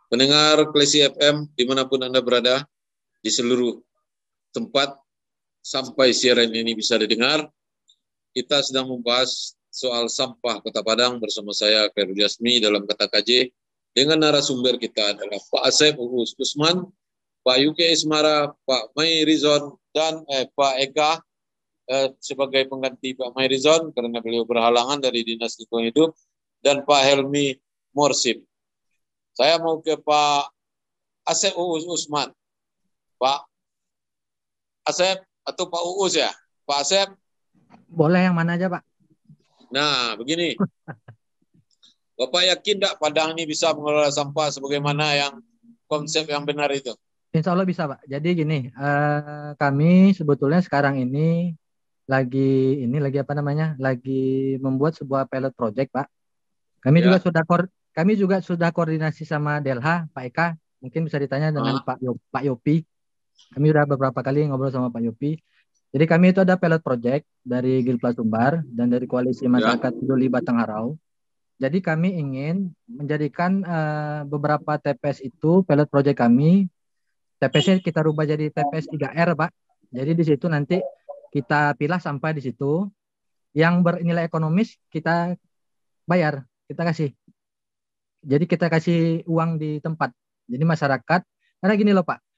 Pendengar Klesi FM dimanapun Anda berada, di seluruh tempat sampai siaran ini bisa didengar, kita sedang membahas soal sampah Kota Padang bersama saya, Khairul Jasmi, dalam Kata KJ, dengan narasumber kita adalah Pak Asep Uus Usman, Pak Yuke Ismara, Pak Mai Rizon, dan Pak Eka sebagai pengganti Pak Mai Rizon karena beliau berhalangan dari Dinas Lingkungan Hidup, dan Pak Helmi Morsip. Saya mau ke Pak Asep Uus Usman. Pak Asep atau Pak Uus ya? Pak Asep? Boleh yang mana aja, Pak. Nah, begini. Bapak yakin tidak Padang ini bisa mengelola sampah sebagaimana yang konsep yang benar itu? Insya Allah bisa, Pak. Jadi gini, kami sebetulnya sekarang ini lagi membuat sebuah pilot project, Pak. Kami juga sudah koordinasi sama Delha, Pak Eka. Mungkin bisa ditanya dengan Pak Yopi. Kami sudah beberapa kali ngobrol sama Pak Yopi. Jadi kami itu ada pilot project dari Gilpla Sumbar dan dari Koalisi Masyarakat Peduli Batang Harau. Jadi kami ingin menjadikan beberapa TPS itu pilot project kami. TPS-nya kita rubah jadi TPS 3R, Pak. Jadi di situ nanti kita pilah sampah di situ. Yang bernilai ekonomis kita bayar, kita kasih. Jadi kita kasih uang di tempat. Jadi masyarakat, karena gini loh Pak,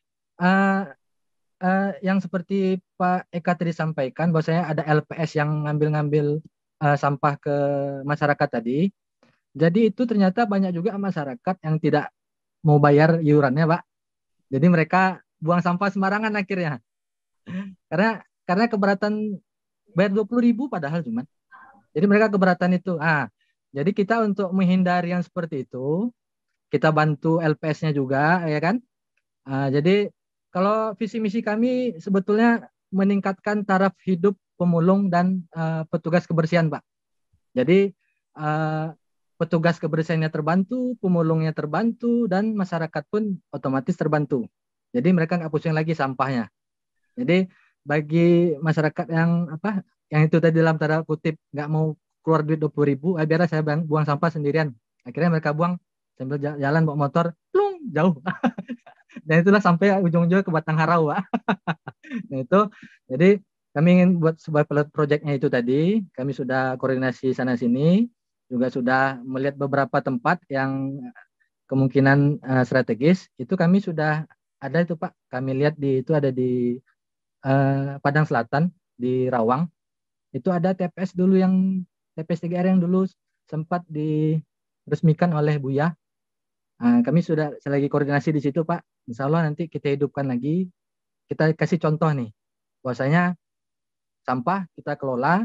yang seperti Pak Eka tadi sampaikan, bahwasanya ada LPS yang ngambil-ngambil sampah ke masyarakat tadi. Jadi itu ternyata banyak juga masyarakat yang tidak mau bayar iurannya, Pak. Jadi mereka buang sampah sembarangan akhirnya. Karena keberatan bayar 20.000 padahal cuman. Jadi mereka keberatan itu. Jadi kita untuk menghindari yang seperti itu, kita bantu LPS-nya juga, ya kan? Jadi kalau visi misi kami sebetulnya meningkatkan taraf hidup pemulung dan petugas kebersihan, Pak. Jadi petugas kebersihannya terbantu, pemulungnya terbantu, dan masyarakat pun otomatis terbantu. Jadi mereka nggak pusing lagi sampahnya. Jadi bagi masyarakat yang itu tadi dalam tanda kutip nggak mau keluar duit 20.000, biar saya buang sampah sendirian. Akhirnya mereka buang sambil jalan bawa motor, plung, jauh. Dan itulah sampai ujung-ujungnya ke Batang Harau, Pak. Nah itu, jadi kami ingin buat sebuah pilot project-nya itu tadi. Kami sudah koordinasi sana-sini, juga sudah melihat beberapa tempat yang kemungkinan strategis. Itu kami sudah ada itu Pak. Kami lihat itu ada di Padang Selatan, di Rawang. Itu ada TPS dulu TPS 3R yang dulu sempat diresmikan oleh Buya. Kami sudah lagi koordinasi di situ, Pak. Insya Allah nanti kita hidupkan lagi. Kita kasih contoh nih, bahwasanya sampah kita kelola.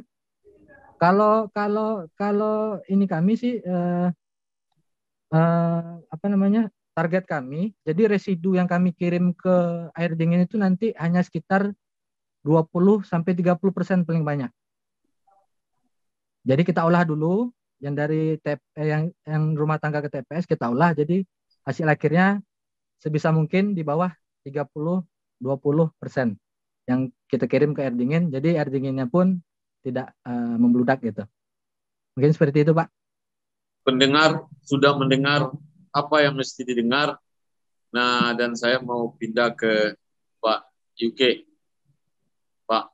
Kalau ini kami sih target kami. Jadi residu yang kami kirim ke air dingin itu nanti hanya sekitar 20-30% paling banyak. Jadi kita olah dulu yang dari yang rumah tangga ke TPS kita olah, jadi hasil akhirnya sebisa mungkin di bawah 30-20% yang kita kirim ke air dingin, jadi air dinginnya pun tidak membludak gitu. Mungkin seperti itu Pak. Pendengar sudah mendengar apa yang mesti didengar. Nah, dan saya mau pindah ke Pak UK. Pak,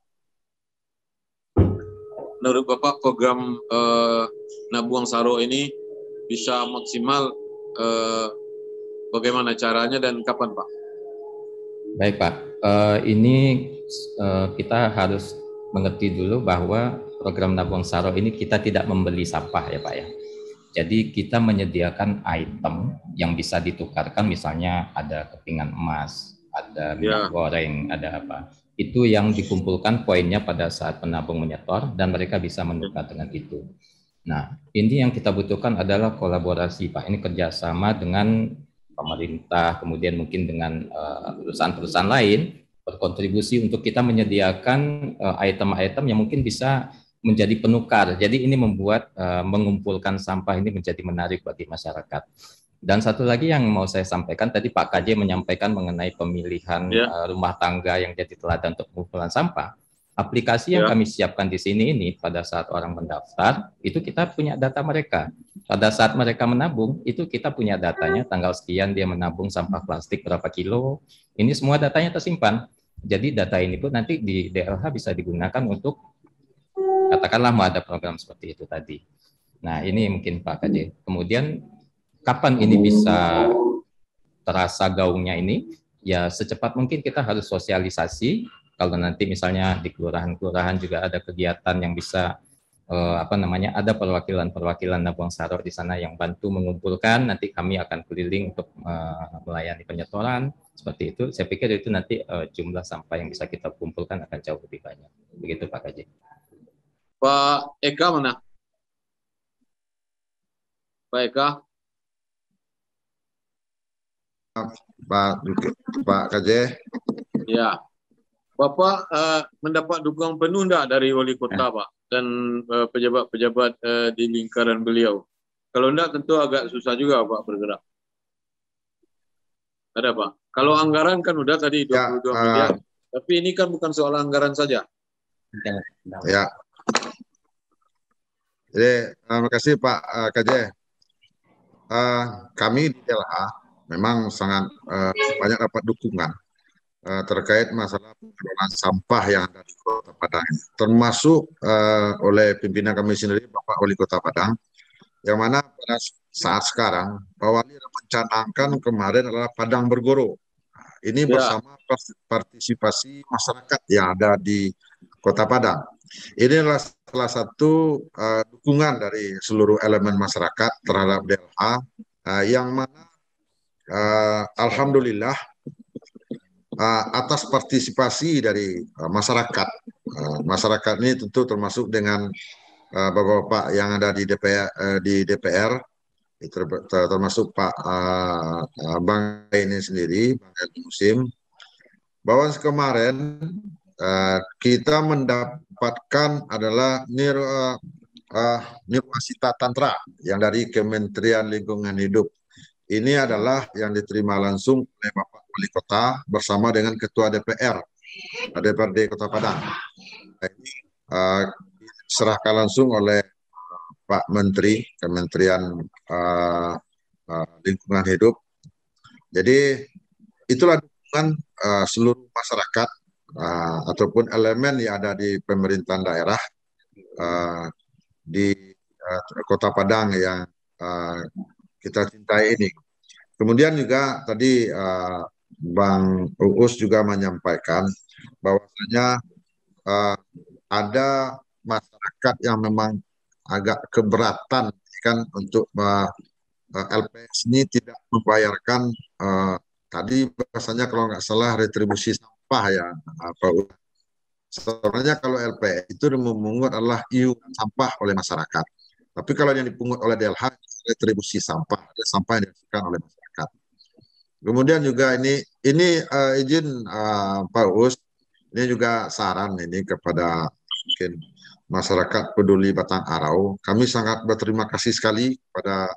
menurut Bapak program Nabuang Saro ini bisa maksimal bagaimana caranya dan kapan Pak? Baik Pak, ini kita harus mengerti dulu bahwa program Nabuang Saro ini kita tidak membeli sampah ya Pak ya. Jadi kita menyediakan item yang bisa ditukarkan, misalnya ada kepingan emas, ada minyak goreng, ada apa. Itu yang dikumpulkan poinnya pada saat penabung menyetor dan mereka bisa menukar dengan itu. Nah, ini yang kita butuhkan adalah kolaborasi Pak. Ini kerjasama dengan pemerintah, kemudian mungkin dengan perusahaan-perusahaan lain berkontribusi untuk kita menyediakan item-item yang mungkin bisa menjadi penukar. Jadi ini membuat mengumpulkan sampah ini menjadi menarik bagi masyarakat. Dan satu lagi yang mau saya sampaikan, tadi Pak KJ menyampaikan mengenai pemilihan rumah tangga yang jadi teladan untuk pengumpulan sampah. Aplikasi yang kami siapkan di sini ini pada saat orang mendaftar, itu kita punya data mereka. Pada saat mereka menabung, itu kita punya datanya, tanggal sekian dia menabung sampah plastik berapa kilo, ini semua datanya tersimpan. Jadi data ini pun nanti di DLH bisa digunakan untuk, katakanlah mau ada program seperti itu tadi. Nah ini mungkin Pak KJ. Kemudian kapan ini bisa terasa gaungnya ini? Ya secepat mungkin kita harus sosialisasi. Kalau nanti misalnya di kelurahan-kelurahan juga ada kegiatan yang bisa ada perwakilan Nabung Saro di sana yang bantu mengumpulkan, nanti kami akan keliling untuk melayani penyetoran seperti itu. Saya pikir itu nanti jumlah sampah yang bisa kita kumpulkan akan jauh lebih banyak. Begitu Pak KJ. Pak Eka mana? Pak Eka? Pak KJ. Ya. Bapak mendapat dukungan penuh enggak dari wali kota, Pak, dan pejabat-pejabat di lingkaran beliau? Kalau enggak tentu agak susah juga Pak bergerak. Ada Pak. Kalau anggaran kan udah tadi 22 miliar, tapi ini kan bukan soal anggaran saja. Ya. Jadi terima kasih Pak KJ. Kami di DLH memang sangat banyak dapat dukungan terkait masalah pengelolaan sampah yang ada di Kota Padang, termasuk oleh pimpinan kami sendiri, Bapak Wali Kota Padang, yang mana pada saat sekarang Pak Wali mencanangkan kemarin adalah Padang Bergoro. Ini bersama partisipasi masyarakat yang ada di Kota Padang. Ini adalah salah satu dukungan dari seluruh elemen masyarakat terhadap DLH, yang mana alhamdulillah atas partisipasi dari masyarakat. Masyarakat ini tentu termasuk dengan bapak-bapak yang ada di DPR, termasuk Pak Bang ini sendiri, Bang Eli Musim, bahwa kemarin kita mendapatkan adalah Nirwasita Tantra yang dari Kementerian Lingkungan Hidup. Ini adalah yang diterima langsung oleh Bapak Wali Kota bersama dengan Ketua DPRD Kota Padang. Ini diserahkan langsung oleh Pak Menteri Kementerian Lingkungan Hidup. Jadi itulah dukungan seluruh masyarakat ataupun elemen yang ada di pemerintahan daerah di Kota Padang yang kita cintai ini. Kemudian juga tadi Bang Uus juga menyampaikan bahwasanya ada masyarakat yang memang agak keberatan kan untuk LPS ini tidak membayarkan tadi bahasanya kalau nggak salah retribusi sampah ya Pak Uus. Sebenarnya kalau LPS itu memungut adalah iuran sampah oleh masyarakat. Tapi kalau yang dipungut oleh DLH retribusi sampah, ada sampah yang dihasilkan oleh masyarakat. Kemudian juga ini izin Pak Uus, ini juga saran ini kepada mungkin masyarakat peduli Batang Arau. Kami sangat berterima kasih sekali kepada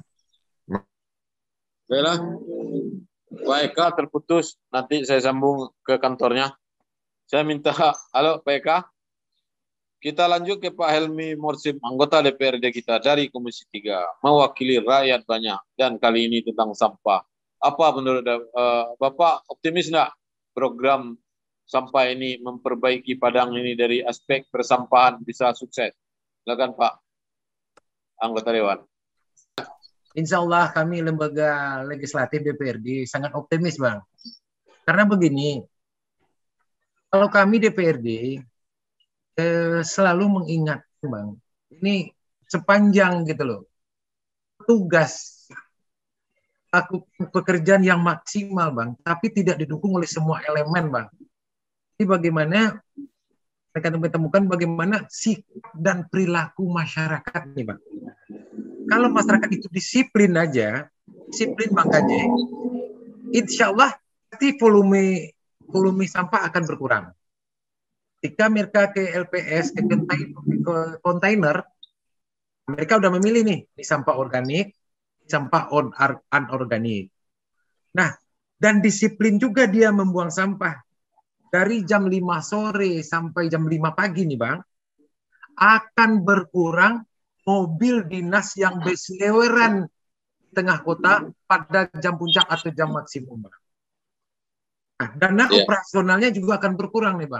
baiklah, Pak Eka terputus, nanti saya sambung ke kantornya. Saya minta, halo Pak Eka. Kita lanjut ke Pak Helmi Morsim, anggota DPRD kita dari Komisi 3, mewakili rakyat banyak, dan kali ini tentang sampah. Apa menurut Bapak, optimis nggak program sampah ini memperbaiki Padang ini dari aspek persampahan bisa sukses? Silakan Pak, anggota Dewan. Insya Allah kami lembaga legislatif DPRD sangat optimis Bang. Karena begini, kalau kami DPRD selalu mengingat Bang, ini sepanjang gitu loh, tugas pekerjaan yang maksimal Bang, tapi tidak didukung oleh semua elemen Bang. Jadi bagaimana mereka menemukan bagaimana sikap dan perilaku masyarakat nih Bang. Kalau masyarakat itu disiplin aja, disiplin Bang KJ, insya Allah pasti volume sampah akan berkurang. Ketika mereka ke LPS, ke kontainer, mereka udah memilih nih, di sampah organik, sampah anorganik. Nah, dan disiplin juga dia membuang sampah. dari jam 5 sore sampai jam 5 pagi nih Bang, akan berkurang mobil dinas yang berseliweran di tengah kota pada jam puncak atau jam maksimum Bang. Nah, dana operasionalnya juga akan berkurang nih Bang.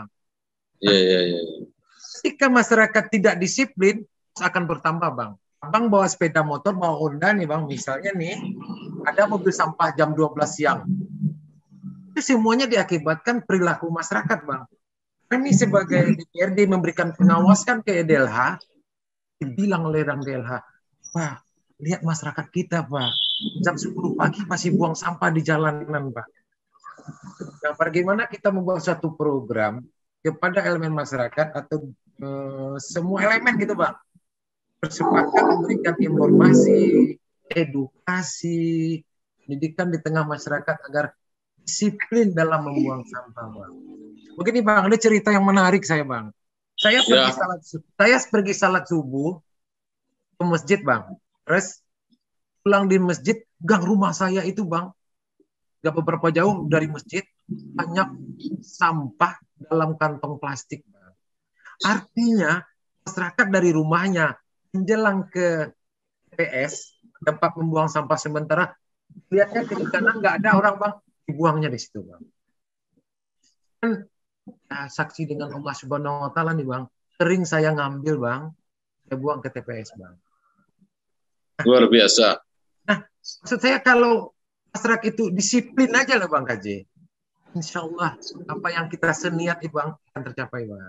Ketika masyarakat tidak disiplin, akan bertambah Bang. Abang bawa sepeda motor, bawa Honda nih Bang, misalnya nih, ada mobil sampah jam 12 siang. Itu semuanya diakibatkan perilaku masyarakat Bang. Kami sebagai DPRD memberikan pengawasan ke EDLH, dibilang oleh orang DLH, Pak, lihat masyarakat kita Pak, jam 10 pagi masih buang sampah di jalanan Pak. Nah, bagaimana kita membuat satu program kepada elemen masyarakat atau semua elemen gitu Pak, bersepakat memberikan informasi, edukasi, pendidikan di tengah masyarakat agar disiplin dalam membuang sampah Bang. Begini Bang, ada cerita yang menarik saya Bang. Saya pergi salat subuh ke masjid Bang. Terus pulang di masjid, gang rumah saya itu Bang, gak beberapa jauh dari masjid, banyak sampah dalam kantong plastik Bang. Artinya masyarakat dari rumahnya menjelang ke TPS, tempat membuang sampah sementara, lihatnya ke kanan nggak ada orang Bang, dibuangnya di situ Bang. Kan saksi dengan Allah Subhanahu Wa Taala nih Bang, sering saya ngambil Bang, saya buang ke TPS Bang. Luar biasa. Nah, maksud saya kalau masyarakat itu disiplin aja lah Bang KJ, insya Allah apa yang kita seniat itu Bang akan tercapai Bang.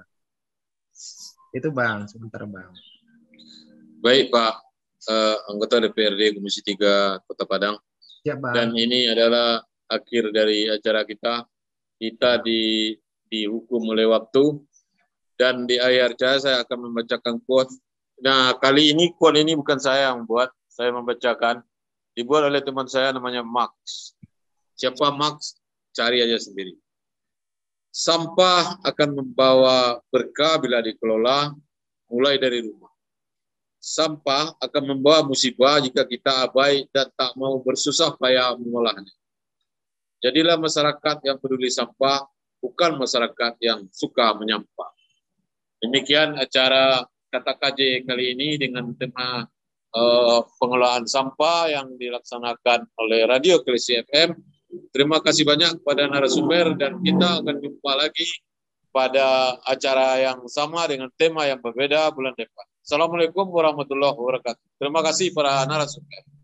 Itu Bang, sebentar Bang. Baik Pak, anggota DPRD Komisi 3 Kota Padang. Ya, Bang. Dan ini adalah akhir dari acara kita. Kita dihukum oleh waktu. Dan di akhir acara saya akan membacakan quote. Nah, kali ini quote ini bukan saya yang buat, saya membacakan. Dibuat oleh teman saya namanya Max. Siapa Max? Cari aja sendiri. Sampah akan membawa berkah bila dikelola mulai dari rumah. Sampah akan membawa musibah jika kita abai dan tak mau bersusah payah mengolahnya. Jadilah masyarakat yang peduli sampah, bukan masyarakat yang suka menyampah. Demikian acara Kata KJ kali ini dengan tema pengelolaan sampah yang dilaksanakan oleh Radio Klesi FM. Terima kasih banyak kepada narasumber dan kita akan jumpa lagi pada acara yang sama dengan tema yang berbeda bulan depan. Assalamualaikum warahmatullahi wabarakatuh. Terima kasih para narasumber.